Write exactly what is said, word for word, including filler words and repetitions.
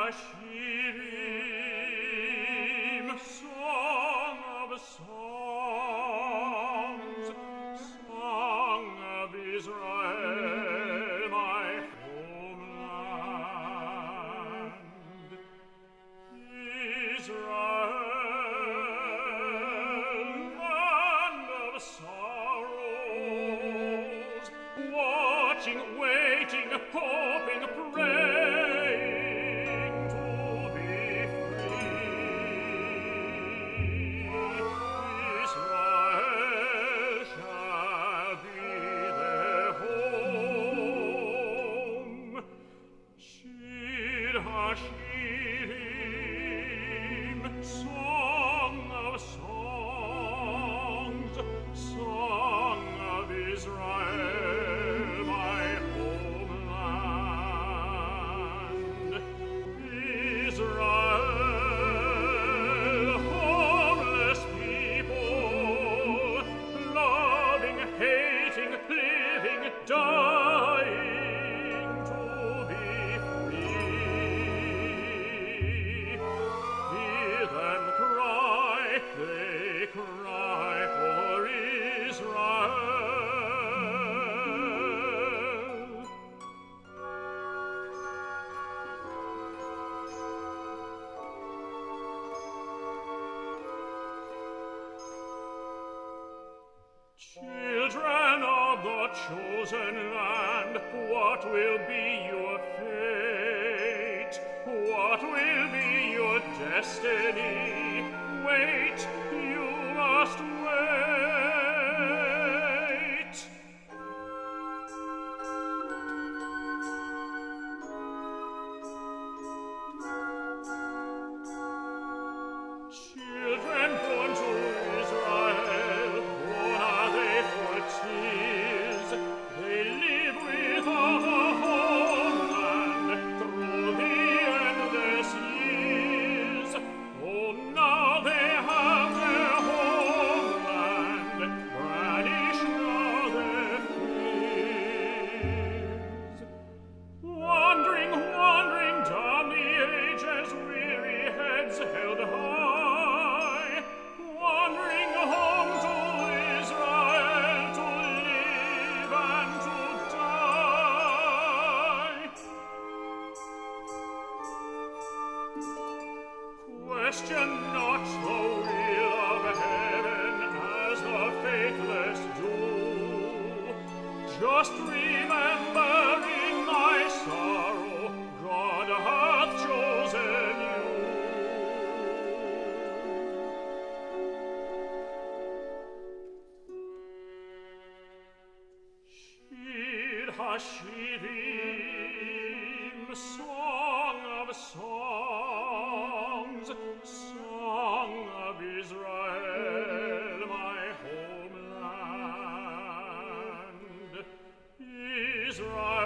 Hashirim, song of songs, song of Israel, my homeland. Israel, land of sorrows, watching, waiting, hoping, praying to be free. Israel shall be their home. Shir Hashirim, song of songs, song of Israel, my homeland. Israel, homeless people, loving, hating, living, dying to be free. Hear them cry, they cry for Israel. Children of the chosen land, what will be your fate? What will be your destiny? Wait, you must wait. Children born to Israel, born are they for tears. They live without a homeland through the endless years. Oh, now they have their homeland, banish now their fears. Wandering, wandering down the ages, weary heads held high, wandering home to Israel to live and to die. Question not the will of heaven as the faithless do. Just remember in thy sorrow, God hath chosen you. Shir Hashirim, song of songs, song of Israel, my homeland. Israel.